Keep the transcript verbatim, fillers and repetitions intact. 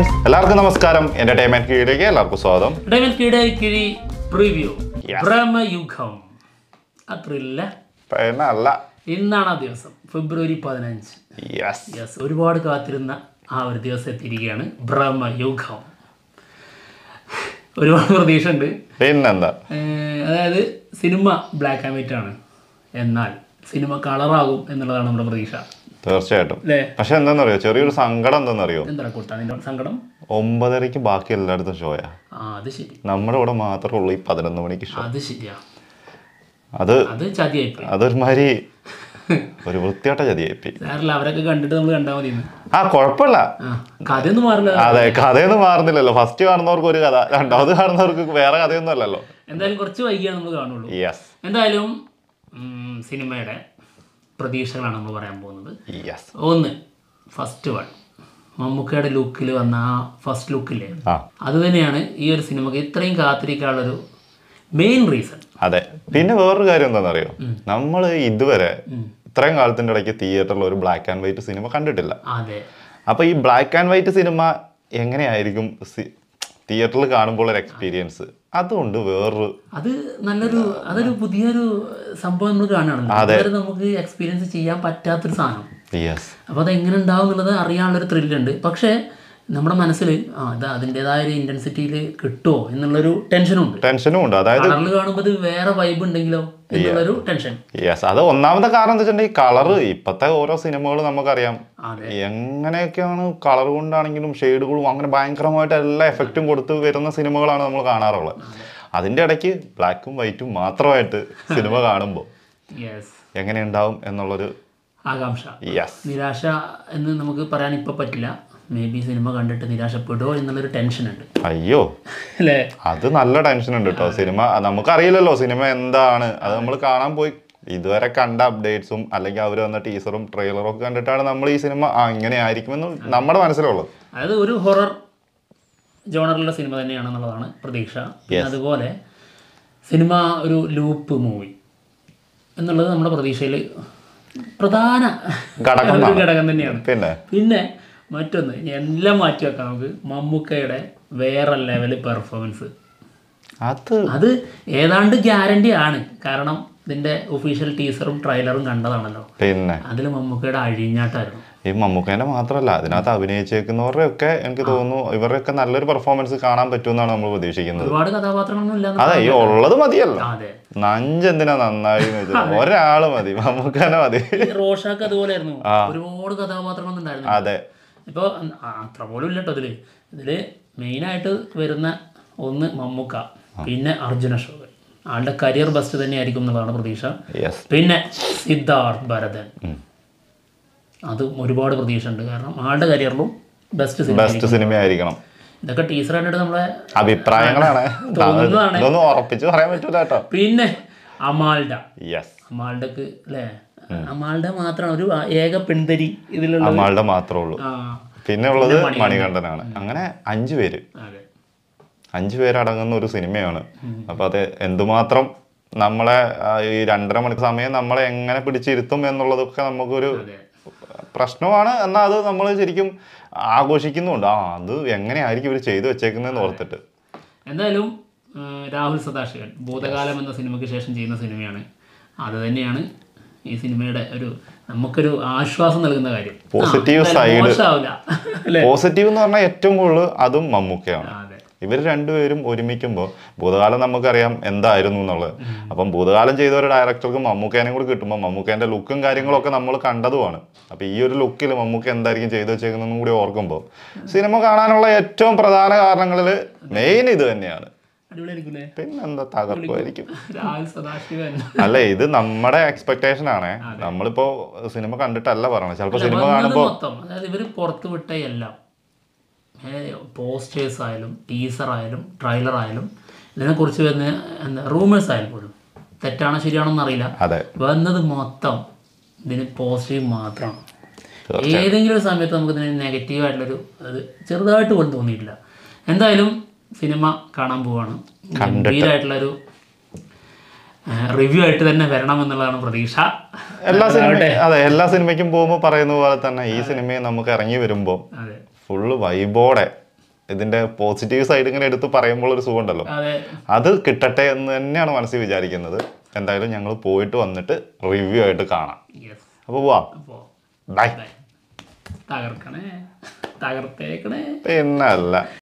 friends, എല്ലാവർക്കും നമസ്കാരം. Entertainment കീഴിലേക്ക് എല്ലാവർക്കും സ്വാഗതം. എന്റർടൈൻമെന്റ് കീഴിലേക്ക് കിഴി പ്രിവ്യൂ ബ്രഹ്മയുഗം അത്രയില്ല അല്ല ഇന്നാണ് ആ ദിവസം ഫെബ്രുവരി പതിനഞ്ച്. യെസ് യെസ് ഒരുപാട് കാത്തിരുന്ന ആ ഒരു ദിവസം എത്തിയിരിക്കുകയാണ് ബ്രഹ്മയുഗം. ഒരുപാട് പ്രതീക്ഷ ഉണ്ട്. പിന്നെന്താ, അതായത് സിനിമ ബ്ലാക്ക് ആൻഡ് വൈറ്റ് ആണ്, എന്നാൽ സിനിമ കളറാകും എന്നുള്ളതാണ് നമ്മുടെ പ്രതീക്ഷ. തീർച്ചയായിട്ടും. പക്ഷെ എന്താണെന്നറിയോ, ചെറിയൊരു സങ്കടം എന്താണെന്നറിയോ? എന്താ കൂട്ടാ സങ്കടം? ഒമ്പതരക്ക് ബാക്കി എല്ലായിടത്തും ഷോയാ. അത് ശരി, നമ്മുടെ ഇവിടെ മാത്രമേ ഉള്ളൂ ഈ പതിനൊന്ന് മണിക്ക് ഷോ. അത് ശരിയാ, അത് അത് ചതിയായിപ്പോയി. അതൊരുമാതിരി ഒരു വൃത്തിയായിട്ട ചതിയായിപ്പോയി. അവരൊക്കെ കണ്ടിട്ട് നമ്മൾ കണ്ടാൽ മതി. ആ കുഴപ്പമില്ല, കഥയൊന്നും മാറില്ല. അതെ, കഥയൊന്നും മാറുന്നില്ലല്ലോ. ഫസ്റ്റ് കാണുന്നവർക്ക് ഒരു കഥ, രണ്ടാമത് കാണുന്നവർക്ക് വേറെ കഥയൊന്നും അല്ലല്ലോ. എന്തായാലും കുറച്ച് വൈകിയാണ് നമ്മൾ കാണുള്ളൂ. യെസ്. എന്തായാലും സിനിമയുടെ പ്രതീക്ഷകളാണ് നമ്മൾ പറയാൻ പോകുന്നത്. യെസ്. ഒന്ന്, ഫസ്റ്റ് വൺ മമ്മൂക്കയുടെ ലുക്കിൽ വന്ന ആ ഫസ്റ്റ് ലുക്കില്ലേ, അത് തന്നെയാണ് ഈ ഒരു സിനിമക്ക് ഇത്രയും കാത്തിരിക്കാനുള്ളൊരു മെയിൻ റീസൺ. അതെ. പിന്നെ വേറൊരു കാര്യം എന്താണെന്നറിയോ, നമ്മൾ ഇതുവരെ ഇത്രയും കാലത്തിന്റെ ഇടയ്ക്ക് തിയേറ്ററിൽ ഒരു ബ്ലാക്ക് ആൻഡ് വൈറ്റ് സിനിമ കണ്ടിട്ടില്ല. അതെ. അപ്പൊ ഈ ബ്ലാക്ക് ആൻഡ് വൈറ്റ് സിനിമ എങ്ങനെയായിരിക്കും തിയേറ്ററിൽ കാണുമ്പോൾ ഒരു എക്സ്പീരിയൻസ്, അതുകൊണ്ട് വേറൊരു അത് നല്ലൊരു അതൊരു പുതിയൊരു സംഭവം നമ്മൾ കാണുകയാണല്ലോ. അതുവരെ നമുക്ക് എക്സ്പീരിയൻസ് ചെയ്യാൻ പറ്റാത്തൊരു സാധനം. അപ്പോൾ അതെങ്ങനെ ഉണ്ടാവും എന്നുള്ളത് അറിയാനുള്ളൊരു ത്രില്ലുണ്ട്. പക്ഷേ നമ്മുടെ മനസ്സിൽ ആ അത് അതിൻ്റെതായ ഒരു ഇന്റൻസിറ്റിയിൽ കിട്ടുമോ എന്നുള്ളൊരു ടെൻഷനും ഉണ്ട്. ടെൻഷനും ഉണ്ട് അതായത് കളറിൽ കാണുമ്പോൾ വേറെ വൈബ് ഉണ്ടെങ്കിലോ എന്നുള്ളൊരു ടെൻഷൻ. യെസ്. അത് ഒന്നാമത്തെ കാരണം എന്താ വെച്ചിട്ടുണ്ടെങ്കിൽ കളറ് ഇപ്പോഴത്തെ ഓരോ സിനിമകൾ നമുക്കറിയാം എങ്ങനെയൊക്കെയാണ് കളർ കൊണ്ടാണെങ്കിലും ഷെയ്ഡുകളും അങ്ങനെ ഭയങ്കരമായിട്ട് എല്ലാ എഫക്റ്റും കൊടുത്ത് വരുന്ന സിനിമകളാണ് നമ്മൾ കാണാറുള്ളത്. അതിൻ്റെ ഇടയ്ക്ക് ബ്ലാക്കും വൈറ്റും മാത്രമായിട്ട് സിനിമ കാണുമ്പോൾ എങ്ങനെയുണ്ടാവും എന്നുള്ളൊരു ആകാംക്ഷ. യെസ്. നിരാശ എന്ന് നമുക്ക് പറയാൻ ഇപ്പം പറ്റില്ല. മേ ബി സിനിമ കണ്ടിട്ട് നിരാശപ്പെടുമോ എന്നുള്ളൊരു ടെൻഷൻ ഉണ്ട്. അയ്യോ അല്ലേ, അത് നല്ല ടെൻഷൻ ഉണ്ട് കേട്ടോ. സിനിമ നമുക്കറിയില്ലല്ലോ സിനിമ എന്താണ്, അത് നമ്മൾ കാണാൻ പോയി ഇതുവരെ കണ്ട അപ്ഡേറ്റ്സും അല്ലെങ്കിൽ അവർ വന്ന ടീസറും ട്രെയിലറും ഒക്കെ കണ്ടിട്ടാണ് നമ്മൾ ഈ സിനിമ ആ ഇങ്ങനെ ആയിരിക്കുമെന്ന് നമ്മുടെ മനസ്സിലുള്ളത്. അതായത് ഒരു ഹൊറർ ജോണറിലുള്ള സിനിമ തന്നെയാണെന്നുള്ളതാണ് പ്രതീക്ഷ. അതുപോലെ സിനിമ ഒരു ലൂപ്പ് മൂവി എന്നുള്ളത് നമ്മുടെ പ്രതീക്ഷയിൽ പ്രധാന ഘടകം തന്നെയാണ്. പിന്നെ പിന്നെ മറ്റൊന്ന് എല്ലാം മാറ്റി വെക്കാം നമുക്ക്, മമ്മൂക്കയുടെ വേറെ ലെവൽ പെർഫോമൻസ്. അത് അത് ഏതാണ്ട് ഗ്യാരണ്ടി ആണ്. കാരണം ഇതിന്റെ ഒഫീഷ്യൽ ടീസറും ട്രെയിലറും കണ്ടതാണല്ലോ. പിന്നെ അതിൽ മമ്മൂക്കയുടെ അഴിഞ്ഞാട്ടായിരുന്നു. ഈ മമ്മൂക്കേന്റെ മാത്രമല്ല അതിനകത്ത് അഭിനയിച്ചേക്കുന്നവരുടെ ഒക്കെ എനിക്ക് തോന്നുന്നു ഇവരുടെയൊക്കെ നല്ലൊരു പെർഫോമൻസ് കാണാൻ പറ്റുമെന്നാണ് നമ്മൾ പ്രതീക്ഷിക്കുന്നത്. ഒരുപാട് കഥാപാത്രങ്ങളൊന്നും ഇല്ല. അതെ, ഈ ഉള്ളത് മതിയല്ലോ. അതെ, നഞ്ചെന്തിനാ നന്നായി ഒരാള് മതി, മമ്മൂക്കാനെ മതി. റോഷാക്ക് അതുപോലെയായിരുന്നു, ഒരുപാട് കഥാപാത്രങ്ങളൊന്നും ഉണ്ടായിരുന്നു. അതെ. ഇപ്പോൾ അത്ര പോലും ഇല്ല കേട്ടോ. ഇതില് ഇതില് മെയിനായിട്ട് വരുന്ന ഒന്ന് മമ്മൂക്ക, പിന്നെ അർജുന അശോകൻ. ആളുടെ കരിയർ ബെസ്റ്റ് തന്നെയായിരിക്കും എന്നുള്ളതാണ് പ്രതീക്ഷ. പിന്നെ സിദ്ധാർത്ഥ് ഭരതൻ, അത് ഒരുപാട് പ്രതീക്ഷ ഉണ്ട്. കാരണം ആളുടെ കരിയറിലും ബെസ്റ്റ് ബെസ്റ്റ് സിനിമയായിരിക്കണം. ഇതൊക്കെ ടീച്ചർ കണ്ടിട്ട് നമ്മളെ അഭിപ്രായങ്ങളാണ്, ഉറപ്പിച്ച് പറയാൻ പറ്റൂല കേട്ടോ. പിന്നെ അമാൽഡ, അമാൽഡക്ക് അല്ലേ, അമാളുടെ മാത്രമാണ് ഒരു ഏക പെൺതരി ഇതിലുള്ള, അമാളുടെ മാത്രമേ ഉള്ളൂ. പിന്നെ ഉള്ളത് മണികണ്ഠനാണ്. അങ്ങനെ അഞ്ചു പേര് അഞ്ചു പേരടങ്ങുന്ന ഒരു സിനിമയാണ്. അപ്പൊ അത് എന്തുമാത്രം നമ്മളെ ഈ രണ്ടര മണിക്കൂർ സമയം നമ്മളെ എങ്ങനെ പിടിച്ചിരുത്തും എന്നുള്ളതൊക്കെ നമുക്കൊരു പ്രശ്നമാണ്. എന്നാൽ അത് നമ്മൾ ശരിക്കും ആഘോഷിക്കുന്നുണ്ട്. ആ അത് എങ്ങനെയായിരിക്കും ഇവർ ചെയ്തു വെച്ചേക്കുന്നതെന്ന് ഓർത്തിട്ട്. എന്തായാലും രാഹുൽ സദാശിവൻ ഭൂതകാലം എന്ന സിനിമയ്ക്ക് ശേഷം ചെയ്യുന്ന സിനിമയാണ്. അത് തന്നെയാണ് ഈ സിനിമയുടെ ഒരു നമുക്കൊരു ആശ്വാസം നൽകുന്ന കാര്യം. പോസിറ്റീവ് സൈഡ്, പോസിറ്റീവ് എന്ന് പറഞ്ഞാൽ ഏറ്റവും കൂടുതൽ അതും മമ്മൂക്കയാണ്. ഇവർ രണ്ടുപേരും ഒരുമിക്കുമ്പോൾ ഭൂതകാലം നമുക്കറിയാം എന്തായിരുന്നു എന്നുള്ളത്. അപ്പം ഭൂതകാലം ചെയ്ത ഒരു ഡയറക്ടർക്ക് മമ്മൂക്കേനെ കൂടി കിട്ടുമ്പോൾ മമ്മൂക്കേൻ്റെ ലുക്കും കാര്യങ്ങളൊക്കെ നമ്മൾ കണ്ടതുമാണ്. അപ്പം ഈ ഒരു ലുക്കിൽ മമ്മൂക്ക എന്തായിരിക്കും ചെയ്തു വെച്ചേക്കുന്നതെന്നും കൂടി ഓർക്കുമ്പോൾ സിനിമ കാണാനുള്ള ഏറ്റവും പ്രധാന കാരണങ്ങളിൽ മെയിൻ ഇത് തന്നെയാണ്. പിന്നെന്താ, തകർക്കുമായിരിക്കും. അല്ല, ഇത് നമ്മുടെ എക്സ്പെക്ടേഷൻ ആണ്. നമ്മളിപ്പോ സിനിമ കണ്ടിട്ടല്ല പറയണത്. ചിലപ്പോ സിനിമ കാണുമ്പോ ഇവര് പുറത്തു വിട്ട എല്ലാം പോസ്റ്റേഴ്സ് ആയാലും ടീസർ ആയാലും ട്രെയിലർ ആയാലും ഇതിനെക്കുറിച്ച് വരുന്ന എന്താ റൂമേഴ്സ് ആയാലും പോലും തെറ്റാണോ ശരിയാണോ എന്നറിയില്ല, വന്നത് മൊത്തം ഇതിന് പോസിറ്റീവ് മാത്രമാണ്. ഏതെങ്കിലും ഒരു സമയത്ത് നമുക്ക് ഇതിന് നെഗറ്റീവായിട്ടുള്ളൊരു അത് ചെറുതായിട്ട് പോലും തോന്നിയിട്ടില്ല. എന്തായാലും സിനിമ കാണാൻ പോവാണ്. ഗംഭീരമായിട്ടുള്ളൊരു റിവ്യൂ ആയിട്ട് തന്നെ വരണം എന്നുള്ളതാണ് പ്രതീക്ഷ. എല്ലാ സിനിമ അതെ എല്ലാ സിനിമയ്ക്കും പോകുമ്പോൾ പറയുന്ന പോലെ തന്നെ ഈ സിനിമയെ നമുക്ക് ഇറങ്ങി വരുമ്പോൾ ഫുള്ള് വൈബോടെ ഇതിന്റെ പോസിറ്റീവ് സൈഡ് ഇങ്ങനെ എടുത്ത് പറയുമ്പോൾ ഒരു സുഖം ഉണ്ടല്ലോ, അത് കിട്ടട്ടെ എന്ന് തന്നെയാണ് മനസ്സിൽ വിചാരിക്കുന്നത്. എന്തായാലും ഞങ്ങൾ പോയിട്ട് വന്നിട്ട് റിവ്യൂ ആയിട്ട് കാണാം. അപ്പോൾ പോവാം. ബൈ. തകർക്കണേ, തകർത്തേക്കണേ. പിന്നല്ല.